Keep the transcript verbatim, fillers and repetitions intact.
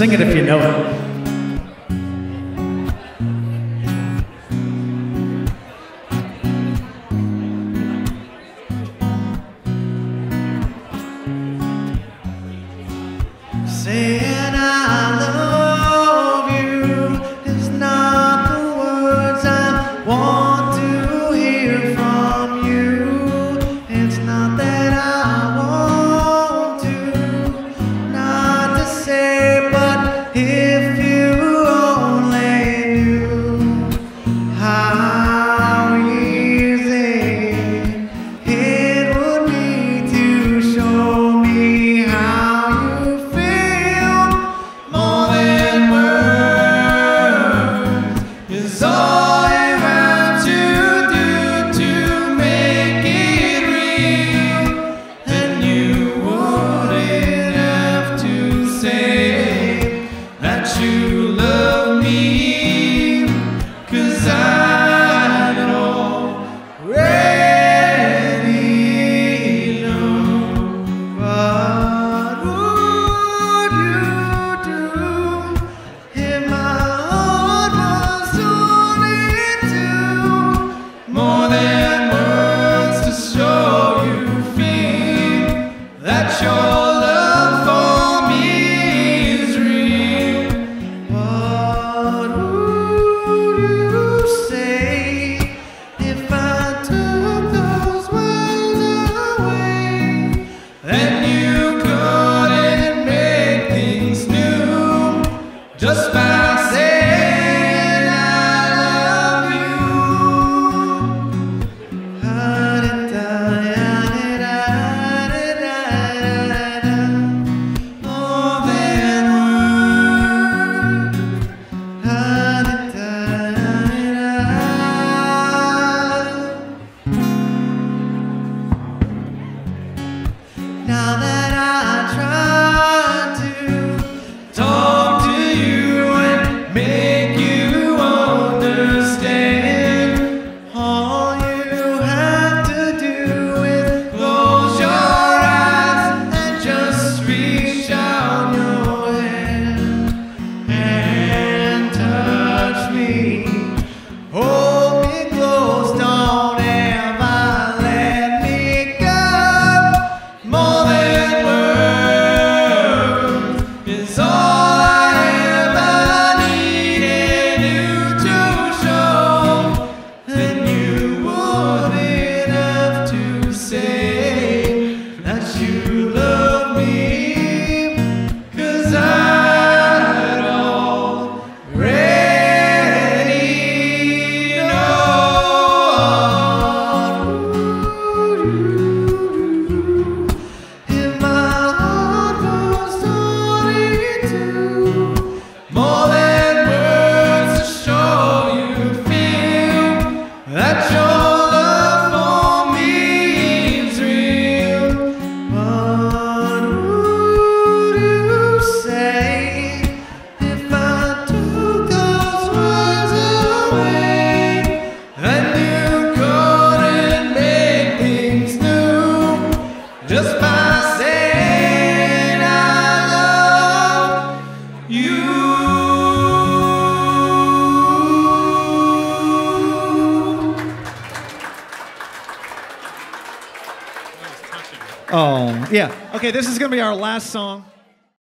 Sing it if you know it. Saying I love you is not the words I want to hear from you. It's not that I want to, not to say, but if you only knew how easy it would be to show me how you feel. More than words is all you have to do to make it real. Then you wouldn't have to say that you love me, 'cause I'd already know. What would you do if my heart was only two? More than words to show you feel that your love for me is real. What would you say if I took those words away? Then you couldn't make things new just by saying I love you. More than now that I try to talk to you and make you understand, all you have to do is close your eyes and just reach out your hand and touch me. Hold me close, don't ever let me go. More than words is all I ever needed you to show. Then you wouldn't have to say that you love me, 'cause I'd already know. If my heart was only two, more than words to show you feel that your love for me is real. What would you say if I took those words away? And you couldn't make things new just by saying I love you. Oh, yeah. Okay, this is going to be our last song.